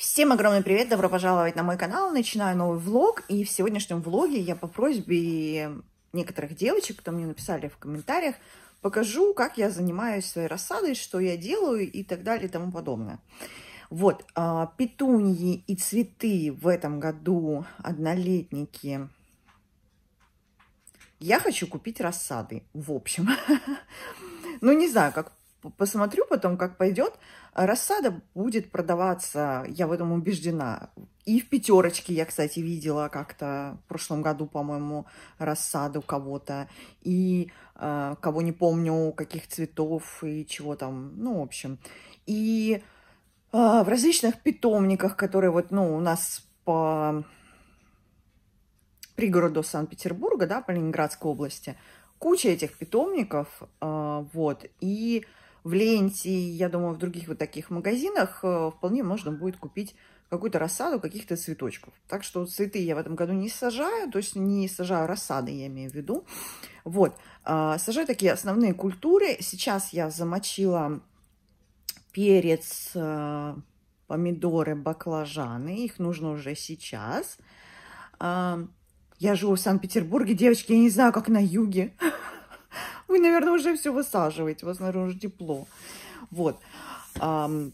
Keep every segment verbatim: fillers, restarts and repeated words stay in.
Всем огромный привет, добро пожаловать на мой канал, начинаю новый влог, и в сегодняшнем влоге я по просьбе некоторых девочек, кто мне написали в комментариях, покажу, как я занимаюсь своей рассадой, что я делаю и так далее и тому подобное. Вот, петуньи и цветы в этом году, однолетники, я хочу купить рассады, в общем. Ну, не знаю, как посмотрю потом, как пойдет. Рассада будет продаваться, я в этом убеждена. И в пятерочке я, кстати, видела как-то в прошлом году, по-моему, рассаду кого-то. И э, кого не помню, каких цветов и чего там. Ну, в общем. И э, в различных питомниках, которые вот, ну, у нас по пригороду Санкт-Петербурга, да, по Ленинградской области, куча этих питомников, э, вот. И в Ленте, я думаю, в других вот таких магазинах э, вполне можно будет купить какую-то рассаду каких-то цветочков. Так что цветы я в этом году не сажаю, то есть не сажаю рассады, я имею в виду. Вот, э, сажаю такие основные культуры. Сейчас я замочила перец, э, помидоры, баклажаны. Их нужно уже сейчас. Э, я живу в Санкт-Петербурге, девочки, я не знаю, как на юге. Вы, наверное, уже все высаживаете, у вас, наверное, уже тепло. Вот. Um,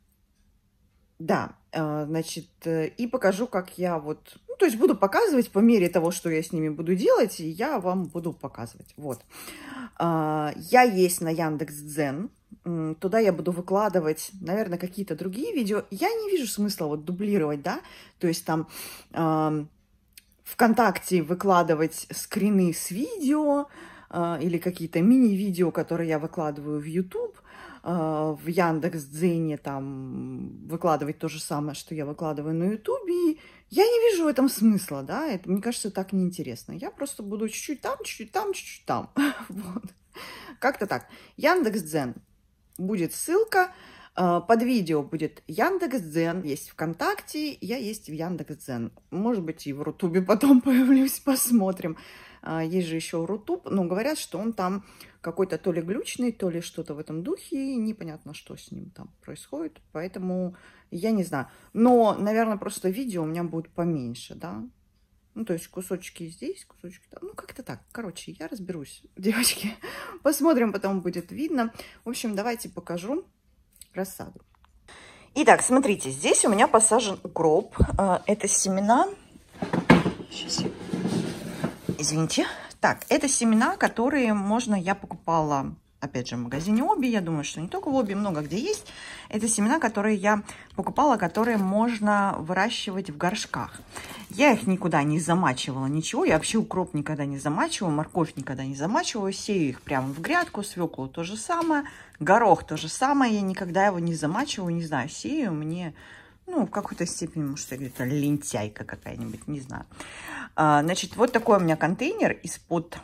да, uh, значит, и покажу, как я вот... Ну, то есть буду показывать по мере того, что я с ними буду делать, и я вам буду показывать. Вот. Uh, я есть на Яндекс.Дзен. Uh, туда я буду выкладывать, наверное, какие-то другие видео. Я не вижу смысла вот дублировать, да? То есть там... Uh, ВКонтакте выкладывать скрины с видео, или какие-то мини-видео, которые я выкладываю в YouTube, в Яндекс.Дзене там выкладывать то же самое, что я выкладываю на YouTube. И я не вижу в этом смысла, да, это, мне кажется, так неинтересно. Я просто буду чуть-чуть там, чуть-чуть там, чуть-чуть там. Вот. Как-то так. Яндекс.Дзен. Будет ссылка. Под видео будет Яндекс.Дзен, есть ВКонтакте, я есть в Яндекс.Дзен. Может быть, и в Рутубе потом появлюсь, посмотрим. Есть же еще Рутуб, но говорят, что он там какой-то то ли глючный, то ли что-то в этом духе, непонятно, что с ним там происходит, поэтому я не знаю. Но, наверное, просто видео у меня будет поменьше, да. Ну, то есть кусочки здесь, кусочки там. Ну, как-то так. Короче, я разберусь, девочки. Посмотрим, потом будет видно. В общем, давайте покажу рассаду. Итак, смотрите, здесь у меня посажен укроп. Это семена. Сейчас я... Извините. Так, это семена, которые можно, я покупала, опять же, в магазине Оби. Я думаю, что не только в Оби, много где есть. Это семена, которые я покупала, которые можно выращивать в горшках. Я их никуда не замачивала, ничего. Я вообще укроп никогда не замачиваю, морковь никогда не замачиваю. Сею их прямо в грядку, свеклу то же самое, горох то же самое. Я никогда его не замачиваю, не знаю, сею. Мне, ну, в какой-то степени, может, это лентяйка какая-нибудь, не знаю. А, значит, вот такой у меня контейнер из-под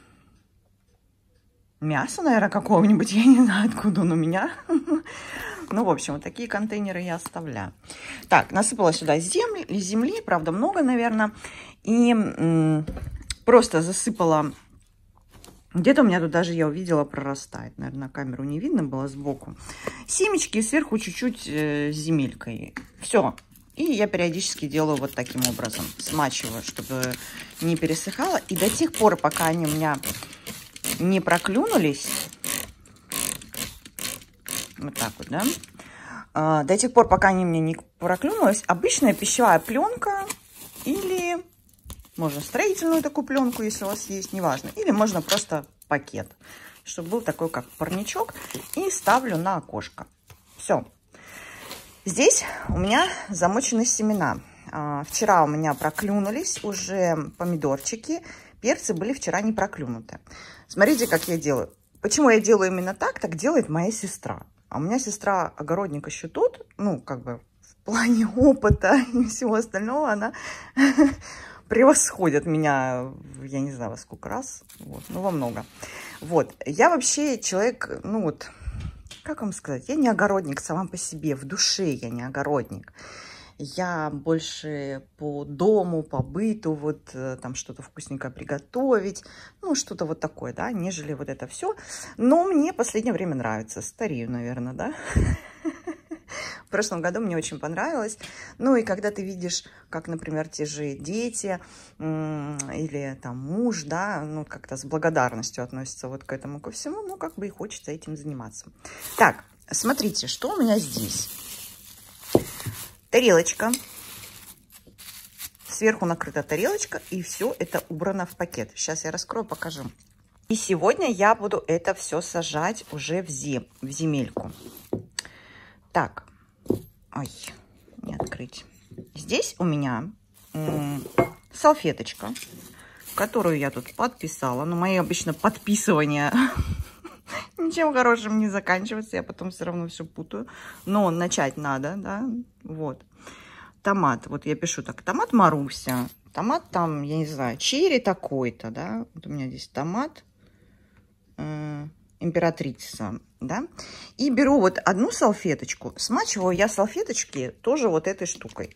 мяса, наверное, какого-нибудь. Я не знаю, откуда он у меня. Ну, в общем, вот такие контейнеры я оставляю. Так, насыпала сюда земли, земли, правда, много, наверное. И просто засыпала. Где-то у меня тут даже, я увидела, прорастает. Наверное, на камеру не видно было сбоку. Семечки, сверху чуть-чуть э, земелькой. Все. И я периодически делаю вот таким образом. Смачиваю, чтобы не пересыхало. И до тех пор, пока они у меня не проклюнулись... Вот так вот, да. А, до тех пор, пока они мне не проклюнулись, обычная пищевая пленка или можно строительную такую пленку, если у вас есть, неважно. Или можно просто пакет, чтобы был такой, как парничок. И ставлю на окошко. Все. Здесь у меня замочены семена. А, вчера у меня проклюнулись уже помидорчики. Перцы были вчера не проклюнуты. Смотрите, как я делаю. Почему я делаю именно так? Так делает моя сестра. А у меня сестра огородник еще тут, ну, как бы в плане опыта и всего остального она превосходит меня, я не знаю, во сколько раз, вот, ну, во много. Вот, я вообще человек, ну, вот, как вам сказать, я не огородник сама по себе, в душе я не огородник. Я больше по дому, по быту, вот там что-то вкусненькое приготовить, ну, что-то вот такое, да, нежели вот это все. Но мне в последнее время нравится, старею, наверное, да. В прошлом году мне очень понравилось. Ну и когда ты видишь, как, например, те же дети или там муж, да, ну как-то с благодарностью относятся вот к этому, ко всему, ну как бы и хочется этим заниматься. Так, смотрите, что у меня здесь. Тарелочка. Сверху накрыта тарелочка, и все это убрано в пакет. Сейчас я раскрою, покажу. И сегодня я буду это все сажать уже в, зем, в земельку. Так, ой, не открыть. Здесь у меня салфеточка, которую я тут подписала. Но мои обычно подписывания ничем хорошим не заканчиваются. Я потом все равно все путаю. Но начать надо, да, вот. Томат, вот я пишу так, томат Маруся, томат там, я не знаю, черри такой-то, да, вот у меня здесь томат э, императрица, да, и беру вот одну салфеточку, смачиваю я салфеточки тоже вот этой штукой,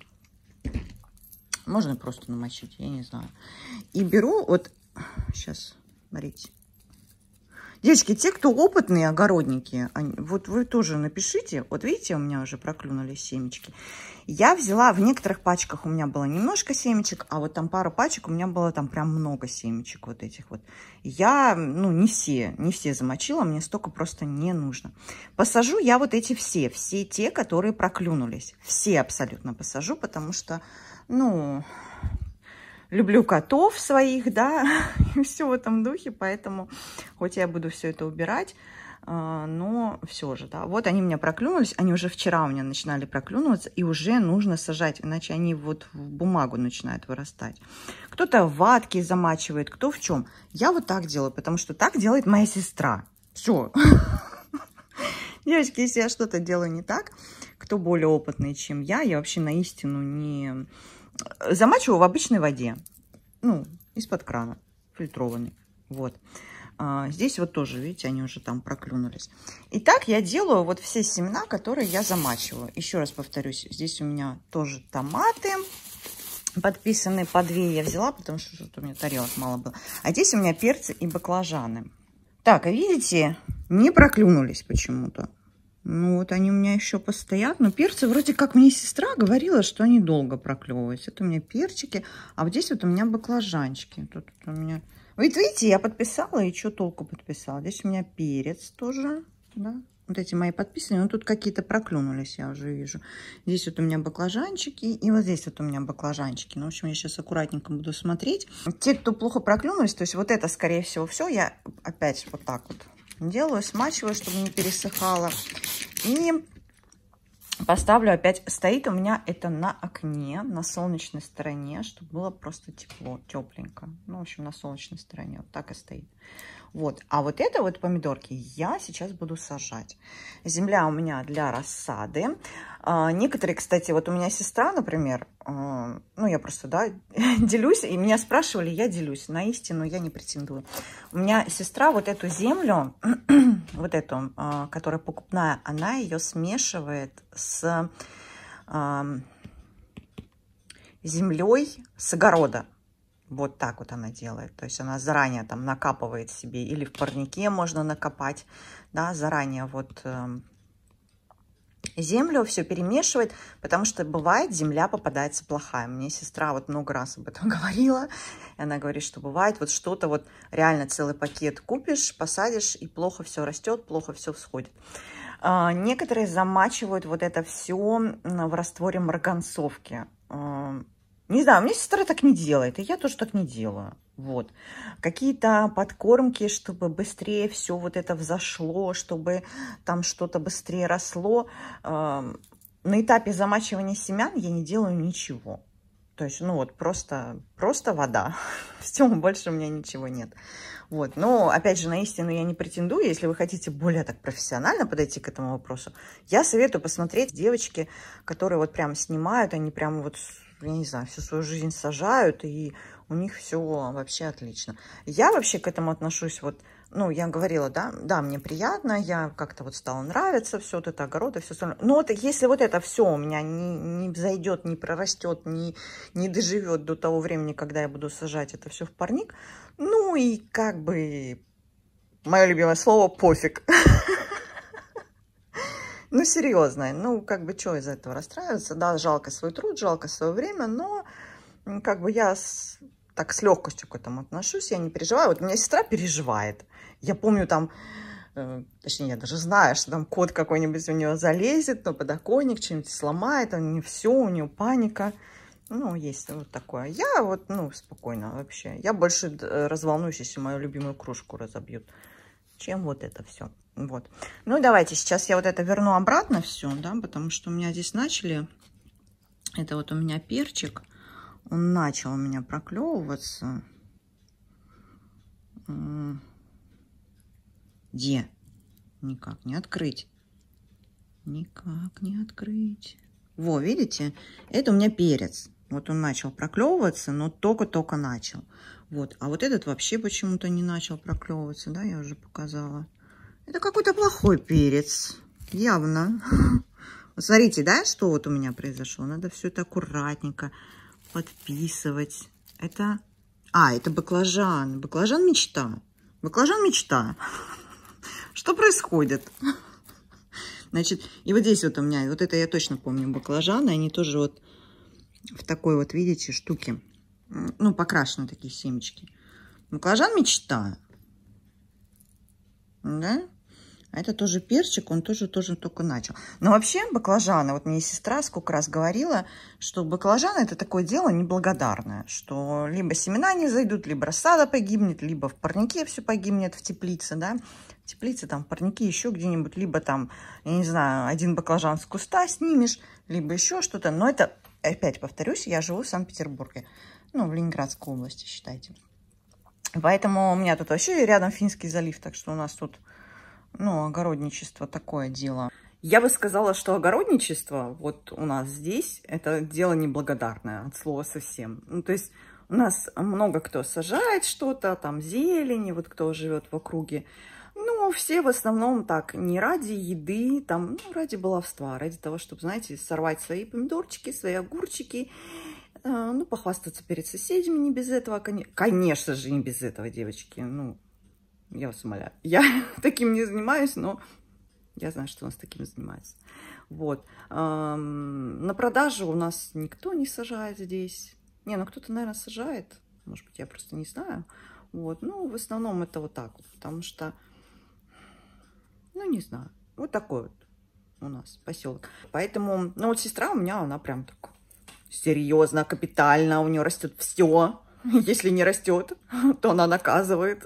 можно просто намочить, я не знаю, и беру вот, сейчас, смотрите. Девочки, те, кто опытные огородники, они, вот вы тоже напишите. Вот видите, у меня уже проклюнулись семечки. Я взяла, в некоторых пачках у меня было немножко семечек, а вот там пару пачек у меня было там прям много семечек вот этих вот. Я, ну, не все, не все замочила, мне столько просто не нужно. Посажу я вот эти все, все те, которые проклюнулись. Все абсолютно посажу, потому что, ну... Люблю котов своих, да, и все в этом духе, поэтому, хоть я буду все это убирать, но все же, да. Вот они у меня проклюнулись, они уже вчера у меня начинали проклюнуться, и уже нужно сажать, иначе они вот в бумагу начинают вырастать. Кто-то в ватке замачивает, кто в чем. Я вот так делаю, потому что так делает моя сестра. Все. Девочки, если я что-то делаю не так, кто более опытный, чем я, я вообще на истину не... Замачиваю в обычной воде, ну, из-под крана, фильтрованной, вот. А, здесь вот тоже, видите, они уже там проклюнулись. Итак, я делаю вот все семена, которые я замачиваю. Еще раз повторюсь, здесь у меня тоже томаты подписаны, по две я взяла, потому что что-то у меня тарелок мало было. А здесь у меня перцы и баклажаны. Так, видите, не проклюнулись почему-то. Ну, вот они у меня еще постоят. Но перцы вроде как мне сестра говорила, что они долго проклевываются. Это у меня перчики. А вот здесь вот у меня баклажанчики. Тут у меня... Вот видите, я подписала, и что толку подписала? Здесь у меня перец тоже, да. Вот эти мои подписаны, но тут какие-то проклюнулись, я уже вижу. Здесь вот у меня баклажанчики, и вот здесь вот у меня баклажанчики. Ну, в общем, я сейчас аккуратненько буду смотреть. Те, кто плохо проклюнулись, то есть вот это, скорее всего, все, я опять вот так вот делаю, смачиваю, чтобы не пересыхало. И поставлю опять, стоит у меня это на окне, на солнечной стороне, чтобы было просто тепло, тепленько. Ну, в общем, на солнечной стороне, вот так и стоит. Вот, а вот это вот помидорки я сейчас буду сажать. Земля у меня для рассады. А, некоторые, кстати, вот у меня сестра, например, а, ну, я просто, да, делюсь, и меня спрашивали, я делюсь. На истину я не претендую. У меня сестра вот эту землю, вот эту, а, которая покупная, она ее смешивает с а, землей с огорода. Вот так вот она делает. То есть она заранее там накапывает себе, или в парнике можно накопать, да, заранее вот э, землю все перемешивает, потому что бывает земля попадается плохая. Мне сестра вот много раз об этом говорила. И она говорит, что бывает вот что-то вот реально целый пакет купишь, посадишь, и плохо все растет, плохо все всходит. Э, некоторые замачивают вот это все в растворе марганцовки. Э, Не знаю, у меня сестра так не делает, и я тоже так не делаю. Вот. Какие-то подкормки, чтобы быстрее все вот это взошло, чтобы там что-то быстрее росло. На этапе замачивания семян я не делаю ничего. То есть, ну вот, просто, просто вода. Все, больше у меня ничего нет. Вот. Но, опять же, на истину я не претендую. Если вы хотите более так профессионально подойти к этому вопросу, я советую посмотреть девочки, которые вот прям снимают, они прям вот... я не знаю, всю свою жизнь сажают, и у них все вообще отлично. Я вообще к этому отношусь, вот, ну, я говорила, да, да, мне приятно, я как-то вот стала нравиться, все вот это, огороды, все остальное. Но вот если вот это все у меня не, не взойдет, не прорастет, не, не доживет до того времени, когда я буду сажать это все в парник, ну, и как бы, мое любимое слово, пофиг. Ну, серьезно, ну, как бы, что из этого расстраиваться? Да, жалко свой труд, жалко свое время, но, как бы, я с, так с легкостью к этому отношусь, я не переживаю. Вот у меня сестра переживает. Я помню там, э, точнее, я даже знаю, что там кот какой-нибудь у нее залезет на подоконник, что-нибудь сломает, у нее все, у нее паника. Ну, есть вот такое. Я вот, ну, спокойно вообще. Я больше разволнуюсь, если мою любимую кружку разобьют, чем вот это все. Вот. Ну, давайте сейчас я вот это верну обратно все, да, потому что у меня здесь начали, это вот у меня перчик, он начал у меня проклевываться. Где? Никак не открыть. Никак не открыть. Во, видите? Это у меня перец. Вот он начал проклевываться, но только-только начал. Вот. А вот этот вообще почему-то не начал проклевываться, да, я уже показала. Это какой-то плохой перец. Явно. Вот смотрите, да, что вот у меня произошло. Надо все это аккуратненько подписывать. Это... А, это баклажан. Баклажан мечта. Баклажан мечта. Что происходит? Значит, и вот здесь вот у меня, вот это я точно помню, баклажаны, они тоже вот в такой вот, видите, штуке, ну, покрашены такие семечки. Баклажан мечта. Да? А это тоже перчик, он тоже, тоже только начал. Но вообще баклажаны, вот мне сестра сколько раз говорила, что баклажаны это такое дело неблагодарное, что либо семена не зайдут, либо рассада погибнет, либо в парнике все погибнет в теплице, да. В теплице, там, в парнике, еще где-нибудь, либо там, я не знаю, один баклажан с куста снимешь, либо еще что-то. Но это, опять повторюсь, я живу в Санкт-Петербурге, ну, в Ленинградской области, считайте. Поэтому у меня тут вообще рядом Финский залив, так что у нас тут... Ну, огородничество такое дело. Я бы сказала, что огородничество вот у нас здесь, это дело неблагодарное, от слова совсем. Ну, то есть у нас много кто сажает что-то, там зелени, вот кто живет в округе. Ну, все в основном так, не ради еды, там, ну, ради баловства, ради того, чтобы, знаете, сорвать свои помидорчики, свои огурчики, э, ну, похвастаться перед соседями, не без этого, конечно же, не без этого, девочки, ну... Я вас умоляю. Я таким не занимаюсь, но я знаю, что у нас таким занимается. Вот. На продажу у нас никто не сажает здесь. Не, ну кто-то, наверное, сажает. Может быть, я просто не знаю. Вот. Ну, в основном это вот так вот. Потому что, ну, не знаю. Вот такой вот у нас поселок. Поэтому, ну, вот сестра у меня, она прям так серьезно, капитально. У нее растет все. Если не растет, то она наказывает.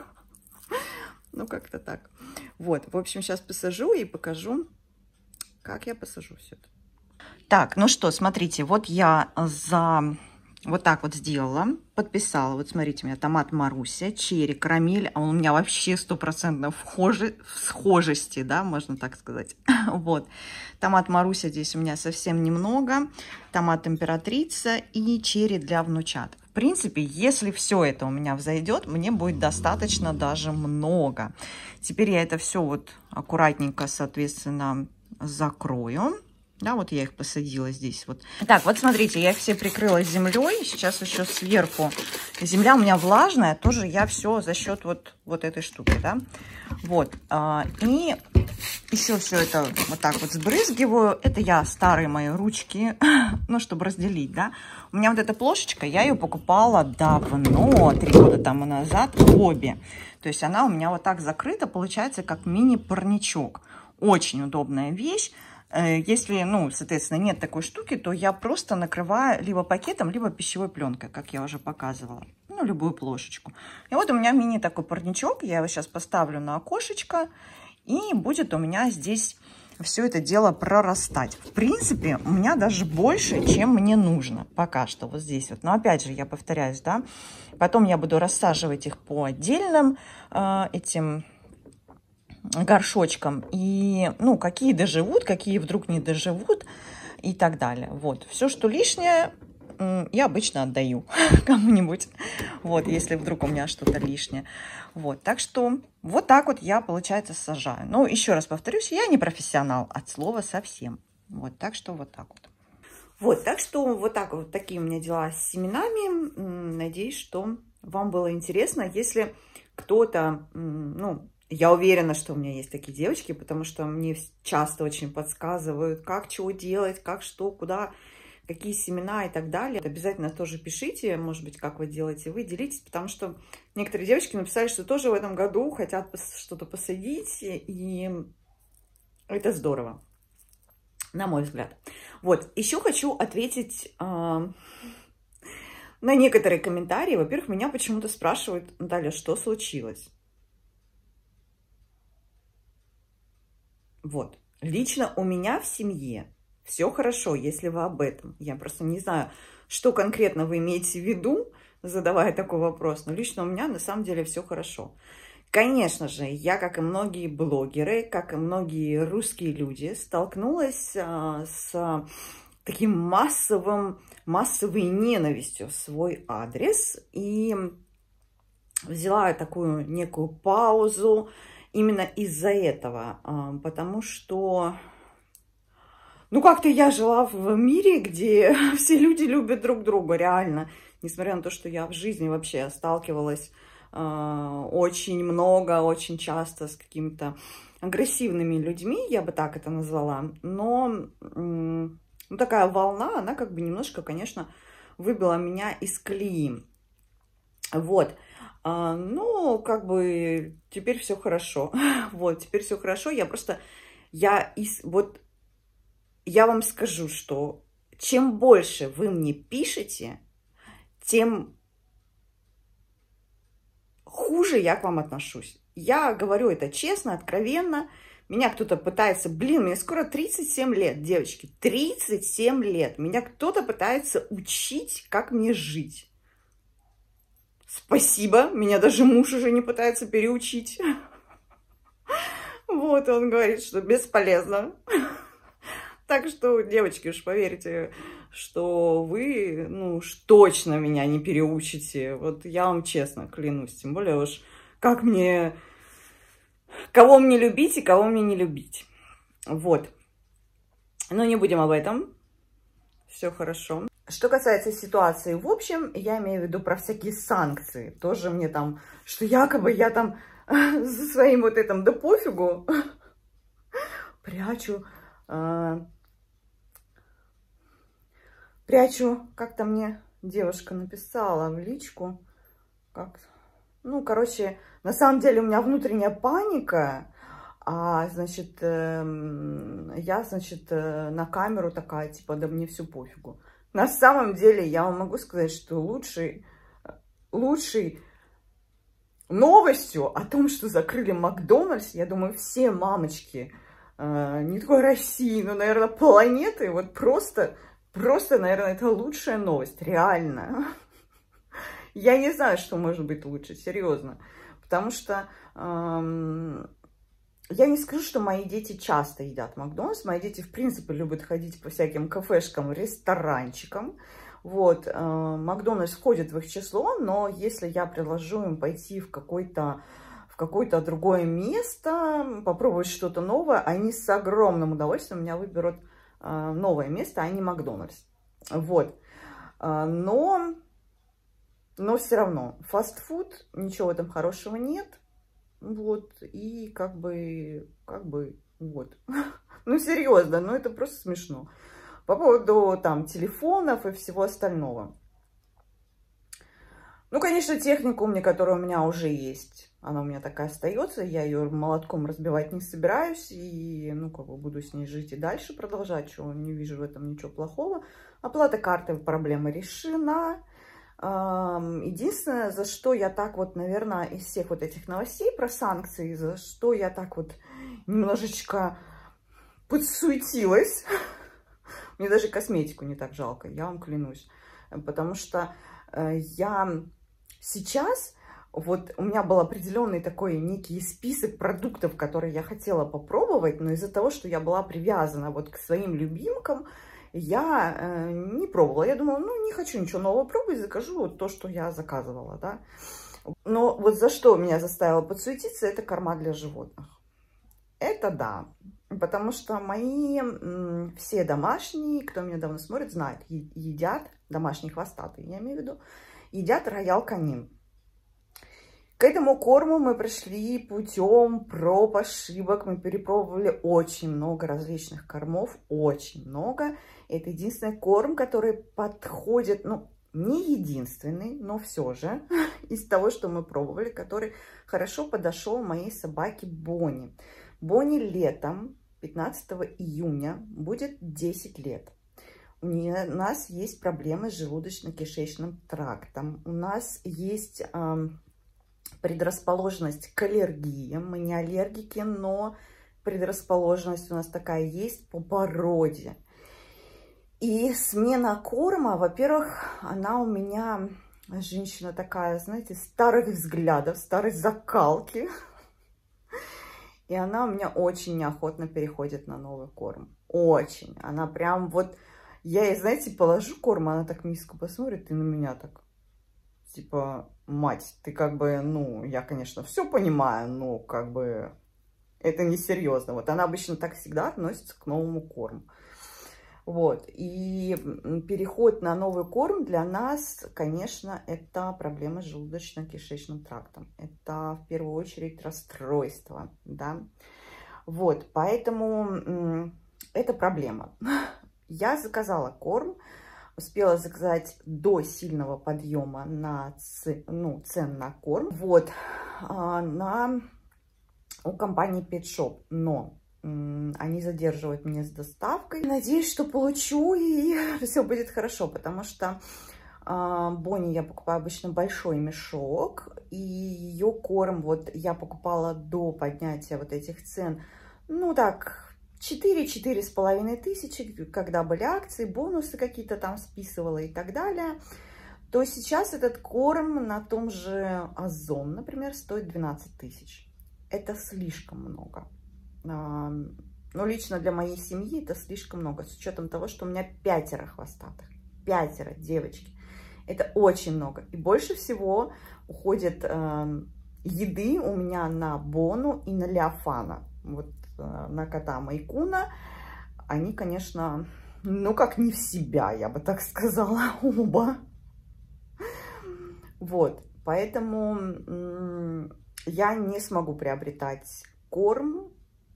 Ну, как-то так. Вот, в общем, сейчас посажу и покажу, как я посажу все это. Так, ну что, смотрите, вот я за... Вот так вот сделала, подписала. Вот смотрите, у меня томат Маруся, черри, карамель. А он у меня вообще стопроцентно в схожести, да, можно так сказать. Вот. Томат Маруся здесь у меня совсем немного. Томат Императрица и черри для внучат. В принципе, если все это у меня взойдет, мне будет достаточно даже много. Теперь я это все вот аккуратненько, соответственно, закрою. Да, вот я их посадила здесь вот. Так, вот смотрите, я их все прикрыла землей. Сейчас еще сверху. Земля у меня влажная, тоже я все за счет вот, вот этой штуки, да. Вот. И еще все это вот так вот сбрызгиваю. Это я старые мои ручки, ну, чтобы разделить, да. У меня вот эта плошечка, я ее покупала давно, три года тому назад, обе. То есть она у меня вот так закрыта, получается, как мини-парничок. Очень удобная вещь. Если, ну, соответственно, нет такой штуки, то я просто накрываю либо пакетом, либо пищевой пленкой, как я уже показывала. Ну, любую плошечку. И вот у меня мини такой парничок. Я его сейчас поставлю на окошечко. И будет у меня здесь все это дело прорастать. В принципе, у меня даже больше, чем мне нужно. Пока что вот здесь вот. Но опять же, я повторяюсь, да. Потом я буду рассаживать их по отдельным э, этим... горшочком, и, ну, какие доживут, какие вдруг не доживут, и так далее. Вот, все, что лишнее, я обычно отдаю кому-нибудь, вот, если вдруг у меня что-то лишнее. Вот, так что вот так вот я, получается, сажаю. Ну, еще раз повторюсь, я не профессионал от слова совсем. Вот, так что вот так вот. Вот, так что вот так вот, такие у меня дела с семенами. Надеюсь, что вам было интересно. Если кто-то, ну, Я уверена, что у меня есть такие девочки, потому что мне часто очень подсказывают, как, чего делать, как, что, куда, какие семена и так далее. Обязательно тоже пишите, может быть, как вы делаете, вы делитесь, потому что некоторые девочки написали, что тоже в этом году хотят что-то посадить, и это здорово, на мой взгляд. Вот, еще хочу ответить э, на некоторые комментарии. Во-первых, меня почему-то спрашивают: Наталья, что случилось? Вот, лично у меня в семье все хорошо, если вы об этом. Я просто не знаю, что конкретно вы имеете в виду, задавая такой вопрос, но лично у меня на самом деле все хорошо. Конечно же, я, как и многие блогеры, как и многие русские люди, столкнулась а, с таким массовым, массовой ненавистью в свой адрес и взяла такую некую паузу именно из-за этого, а, потому что, ну, как-то я жила в мире, где все люди любят друг друга, реально, несмотря на то, что я в жизни вообще сталкивалась очень много, очень часто с какими-то агрессивными людьми, я бы так это назвала. Но ну, такая волна, она как бы немножко, конечно, выбила меня из колеи. Вот. Ну, как бы теперь все хорошо. Вот, теперь все хорошо. Я просто, я из, вот, я вам скажу, что чем больше вы мне пишете, тем хуже я к вам отношусь. Я говорю это честно, откровенно. Меня кто-то пытается... Блин, мне скоро тридцать семь лет, девочки. тридцать семь лет. Меня кто-то пытается учить, как мне жить. Спасибо. Меня даже муж уже не пытается переучить. Вот, он говорит, что бесполезно. Так что, девочки, уж поверьте, что вы, ну, уж точно меня не переучите. Вот я вам честно клянусь. Тем более уж, как мне... Кого мне любить и кого мне не любить. Вот. Но не будем об этом. Все хорошо. Что касается ситуации в общем, я имею в виду про всякие санкции. Тоже мне там, что якобы я там за своим вот этим, да пофигу, прячу... Прячу, как-то мне девушка написала в личку. Как... Ну, короче, на самом деле у меня внутренняя паника. А, значит, э, я, значит, э, на камеру такая, типа, да мне все пофигу. На самом деле, я вам могу сказать, что лучшей, лучшей новостью о том, что закрыли Макдональдс, я думаю, все мамочки, э, не только России, но, наверное, планеты, вот просто... Просто, наверное, это лучшая новость, реально. Я не знаю, что может быть лучше, серьезно. Потому что эм, я не скажу, что мои дети часто едят Макдональдс. Мои дети, в принципе, любят ходить по всяким кафешкам, ресторанчикам. Вот, э, Макдональдс входит в их число, но если я предложу им пойти в какой-то в какое-то другое место, попробовать что-то новое, они с огромным удовольствием меня выберут новое место, а не Макдональдс. Вот. Но, но все равно, фастфуд, ничего в этом хорошего нет. Вот. И как бы, как бы, вот. Ну, серьезно, ну это просто смешно. По поводу там телефонов и всего остального. Ну, конечно, техника у меня, которая у меня уже есть, она у меня такая остается, я ее молотком разбивать не собираюсь, и, ну, как бы буду с ней жить и дальше продолжать, что не вижу в этом ничего плохого. Оплата карты, проблема решена. Единственное, за что я так вот, наверное, из всех вот этих новостей про санкции, за что я так вот немножечко подсуетилась, мне даже косметику не так жалко, я вам клянусь, потому что я сейчас, вот у меня был определенный такой некий список продуктов, которые я хотела попробовать, но из-за того, что я была привязана вот к своим любимкам, я э, не пробовала. Я думала, ну, не хочу ничего нового пробовать, закажу вот то, что я заказывала, да. Но вот за что меня заставило подсуетиться, это корма для животных. Это да, потому что мои м, все домашние, кто меня давно смотрит, знают, едят, домашние хвостатые, я имею в виду, едят роял канин. К этому корму мы пришли путем проб, ошибок. Мы перепробовали очень много различных кормов, очень много. Это единственный корм, который подходит, ну, не единственный, но все же, из того, что мы пробовали, который хорошо подошел моей собаке Бонни. Бонни летом, пятнадцатого июня, будет десять лет. У, нее, у нас есть проблемы с желудочно-кишечным трактом. У нас есть э, предрасположенность к аллергиям. Мы не аллергики, но предрасположенность у нас такая есть по породе. И смена корма, во-первых, она у меня, женщина такая, знаете, старых взглядов, старой закалки. И она у меня очень неохотно переходит на новый корм. Очень. Она прям вот... Я ей, знаете, положу корм, она так низко посмотрит и на меня так. Типа, мать, ты как бы, ну, я, конечно, все понимаю, но как бы это несерьезно. Вот она обычно так всегда относится к новому корму. Вот. И переход на новый корм для нас, конечно, это проблема с желудочно-кишечным трактом. Это в первую очередь расстройство, да. Вот, поэтому это проблема. Я заказала корм, успела заказать до сильного подъема на ц... ну, цен на корм. Вот, на... у компании Pet Shop, но они задерживают меня с доставкой. Надеюсь, что получу и все будет хорошо, потому что Бонни я покупаю обычно большой мешок, и ее корм вот я покупала до поднятия вот этих цен, ну так, четыре-четыре с половиной тысячи, когда были акции, бонусы какие-то там списывала и так далее, то сейчас этот корм на том же Озон, например, стоит двенадцать тысяч. Это слишком много. Но лично для моей семьи это слишком много, с учетом того, что у меня пятеро хвостатых, пятеро девочки. Это очень много. И больше всего уходит э, еды у меня на Бону и на Леофана. Вот э, на кота Майкуна. Они, конечно, ну как не в себя, я бы так сказала, оба. Вот, поэтому я не смогу приобретать корм,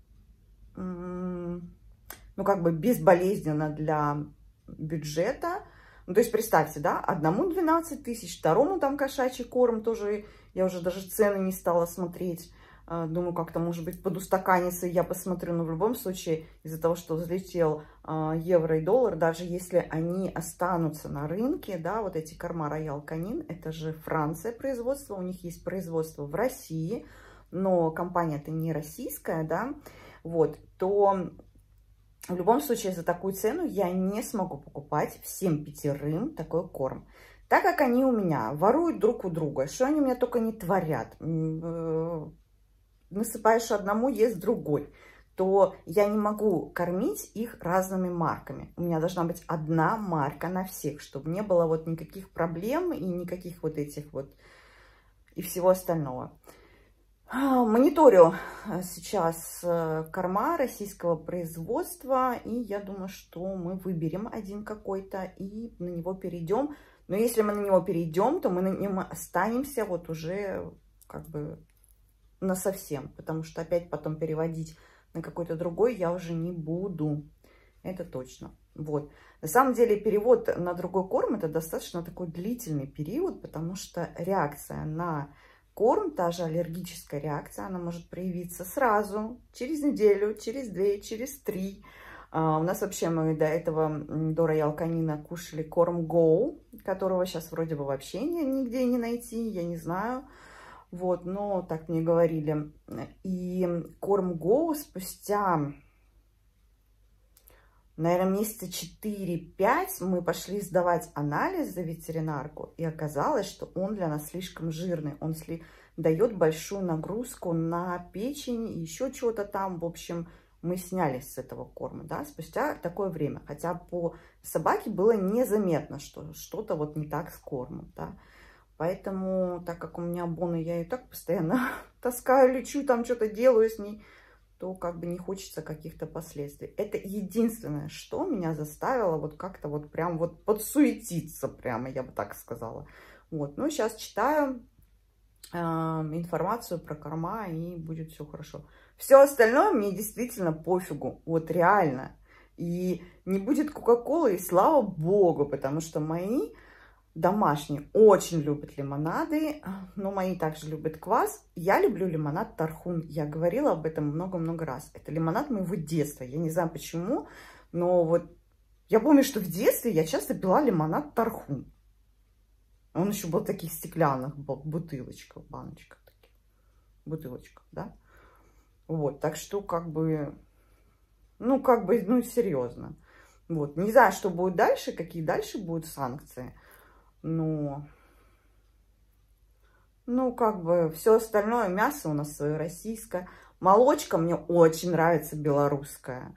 ну, как бы безболезненно для бюджета. Ну, то есть, представьте, да, одному двенадцать тысяч, второму там кошачий корм тоже, я уже даже цены не стала смотреть. Думаю, как-то, может быть, подустаканится, и я посмотрю. Но в любом случае, из-за того, что взлетел евро и доллар, даже если они останутся на рынке, да, вот эти корма Royal Canin, это же Франция производство, у них есть производство в России, но компания-то не российская, да, вот, то в любом случае за такую цену я не смогу покупать всем пятерым такой корм. Так как они у меня воруют друг у друга, что они у меня только не творят, насыпаешь одному, ест другой, то я не могу кормить их разными марками. У меня должна быть одна марка на всех, чтобы не было вот никаких проблем и никаких вот этих вот и всего остального. Мониторю сейчас корма российского производства, и я думаю, что мы выберем один какой-то и на него перейдем. Но если мы на него перейдем, то мы на нем останемся вот уже как бы насовсем, потому что опять потом переводить на какой-то другой я уже не буду. Это точно. Вот. На самом деле перевод на другой корм это достаточно такой длительный период, потому что реакция на корм, та же аллергическая реакция, она может проявиться сразу, через неделю, через две, через три. А, у нас вообще мы до этого, до Royal Canin кушали корм Go, которого сейчас вроде бы вообще нигде не найти, я не знаю. Вот, но так мне говорили. И корм Go спустя, наверное, месяца четыре-пять мы пошли сдавать анализ за ветеринарку. И оказалось, что он для нас слишком жирный. Он сли... дает большую нагрузку на печень и еще чего-то там. В общем, мы снялись с этого корма, да, спустя такое время. Хотя по собаке было незаметно, что что-то вот не так с кормом, да. Поэтому, так как у меня Бона, я ее так постоянно таскаю, лечу, там что-то делаю с ней, то как бы не хочется каких-то последствий. Это единственное, что меня заставило вот как-то вот прям вот подсуетиться, прямо, я бы так сказала. Вот, ну, сейчас читаю, э, информацию про корма, и будет все хорошо. Все остальное мне действительно пофигу, вот реально. И не будет кока-колы, и слава богу, потому что мои домашние очень любят лимонады, но мои также любят квас. Я люблю лимонад Тархун. Я говорила об этом много-много раз. Это лимонад моего детства. Я не знаю почему, но вот я помню, что в детстве я часто пила лимонад Тархун. Он еще был в таких стеклянных бутылочках, баночках таких. Бутылочках, да? Вот, так что как бы, ну как бы, ну серьезно. Вот, не знаю, что будет дальше, какие дальше будут санкции. Но, ну, как бы, все остальное мясо у нас российское. Молочка мне очень нравится белорусская.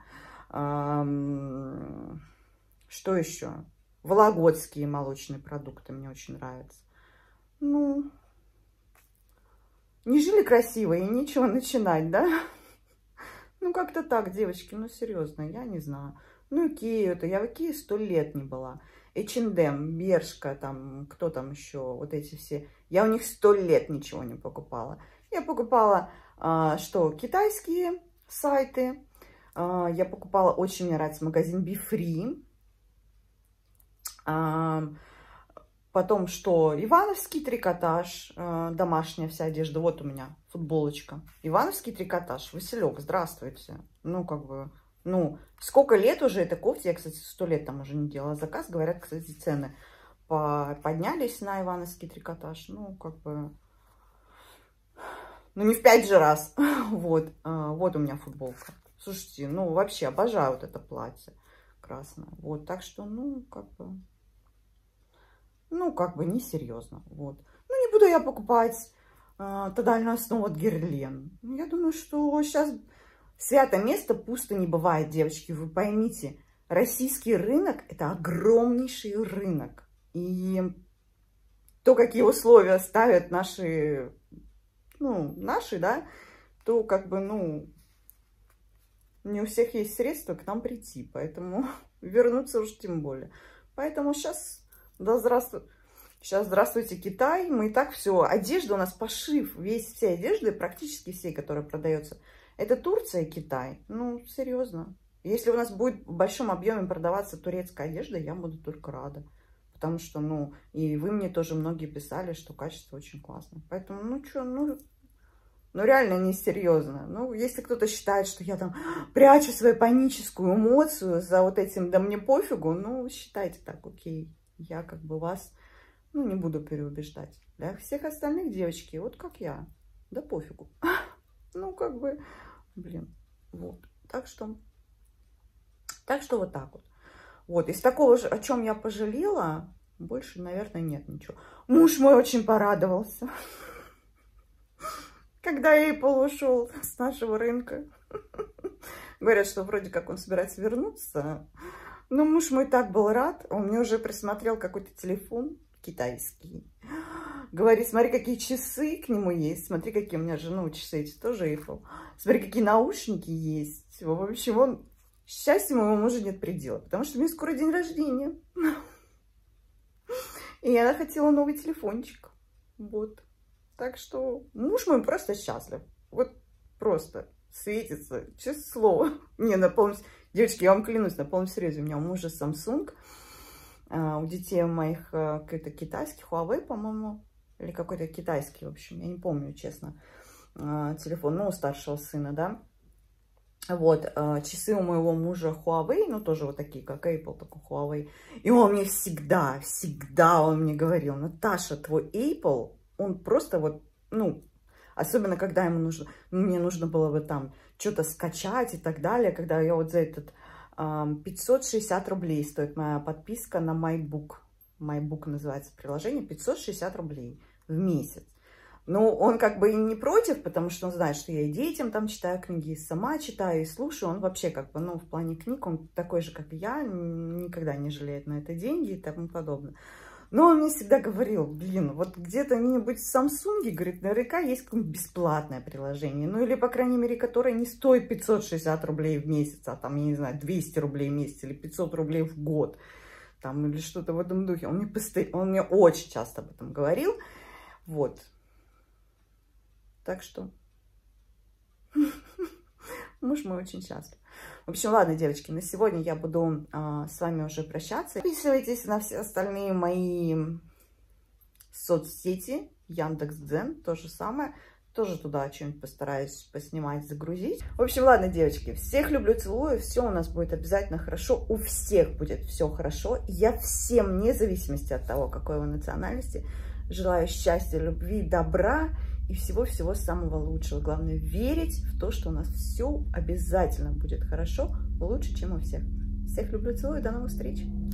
Что еще? Вологодские молочные продукты мне очень нравятся. Ну, не жили красиво и нечего начинать, да? Ну, как-то так, девочки, ну, серьезно, я не знаю. Ну, Икею, это я в Икее сто лет не была. эйч энд эм, Бершка, там, кто там еще, вот эти все. Я у них сто лет ничего не покупала. Я покупала, а, что, китайские сайты. А, я покупала, очень мне нравится магазин Be Free. А, потом, что, Ивановский трикотаж, а, домашняя вся одежда. Вот у меня футболочка. Ивановский трикотаж. Василек, здравствуйте. Ну, как бы... Ну, сколько лет уже этой кофте, я, кстати, сто лет там уже не делала заказ. Говорят, кстати, цены поднялись на ивановский трикотаж. Ну, как бы, ну, не в пять же раз. Вот, вот у меня футболка. Слушайте, ну, вообще обожаю вот это платье красное. Вот, так что, ну, как бы, ну, как бы несерьезно. Вот. Ну, не буду я покупать тотальную основу от Герлен. Я думаю, что сейчас... Святое место пусто не бывает, девочки. Вы поймите, российский рынок – это огромнейший рынок. И то, какие условия ставят наши, ну, наши, да, то как бы, ну, не у всех есть средства к нам прийти. Поэтому вернуться уж тем более. Поэтому сейчас, да, здравствуй. Сейчас, здравствуйте, Китай. Мы и так все. Одежда у нас, пошив, весь, все одежды, практически все, которые продаются, это Турция и Китай. Ну, серьезно. Если у нас будет в большом объеме продаваться турецкая одежда, я буду только рада. Потому что, ну, и вы мне тоже многие писали, что качество очень классное. Поэтому, ну, что, ну, ну, реально несерьезно. Ну, если кто-то считает, что я там прячу свою паническую эмоцию за вот этим, да мне пофигу, ну, считайте так, окей. Я как бы вас, ну, не буду переубеждать. Для всех остальных, девочки, вот как я, да пофигу. Ну, как бы, блин, вот. Так что, так что вот так вот. Вот, из такого же, о чем я пожалела, больше, наверное, нет ничего. Муж мой очень порадовался, когда Apple ушел с нашего рынка. Говорят, что вроде как он собирается вернуться. Но муж мой так был рад, он мне уже присмотрел какой-то телефон китайский. Говорит, смотри, какие часы к нему есть. Смотри, какие у меня жену часы эти, тоже Apple. Смотри, какие наушники есть. В общем, он... Счастью моего мужа нет предела. Потому что у меня скоро день рождения. И она хотела новый телефончик. Вот. Так что муж мой просто счастлив. Вот просто светится. Честное слово. Не, на полном... Девочки, я вам клянусь, на полном серьезе. У меня у мужа Samsung. У детей моих какой-то китайский, Huawei, по-моему. Или какой-то китайский, в общем, я не помню, честно, телефон, ну, у старшего сына, да. Вот, часы у моего мужа Huawei, ну, тоже вот такие, как Apple, такой Huawei. И он мне всегда, всегда он мне говорил, Наташа, твой Apple, он просто вот, ну, особенно когда ему нужно, мне нужно было бы там что-то скачать и так далее, когда я вот за этот пятьсот шестьдесят рублей стоит моя подписка на MyBook. MyBook называется приложение, пятьсот шестьдесят рублей в месяц. Но он как бы и не против, потому что он знает, что я и детям там читаю книги, и сама читаю, и слушаю. Он вообще как бы, ну, в плане книг, он такой же, как и я, никогда не жалеет на это деньги и тому подобное. Но он мне всегда говорил, блин, вот где-то где-нибудь в Samsung, говорит, наверняка есть какое-нибудь бесплатное приложение. Ну, или, по крайней мере, которое не стоит пятьсот шестьдесят рублей в месяц, а там, я не знаю, двести рублей в месяц или пятьсот рублей в год. Там, или что-то в этом духе. Он мне, постоянно, он мне очень часто об этом говорил. Вот. Так что муж мой очень счастлив. В общем, ладно, девочки, на сегодня я буду а, с вами уже прощаться. Подписывайтесь на все остальные мои соцсети. Яндекс.Дзен, то же самое. Тоже туда что-нибудь постараюсь поснимать, загрузить. В общем, ладно, девочки, всех люблю, целую. Все у нас будет обязательно хорошо. У всех будет все хорошо. Я всем, вне зависимости от того, какой вы национальности, желаю счастья, любви, добра и всего-всего самого лучшего. Главное, верить в то, что у нас все обязательно будет хорошо, лучше, чем у всех. Всех люблю, целую, до новых встреч!